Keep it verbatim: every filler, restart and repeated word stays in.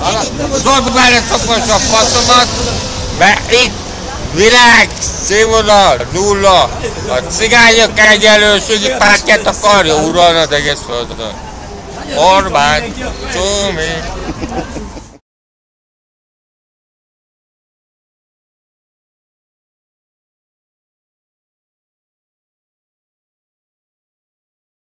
Zsolt beleszokos a faszomat, mert itt világ színvonal nulla. A cigányok egyenlőségi pártját akarja uralni az egész földön. Orbán, Csómi.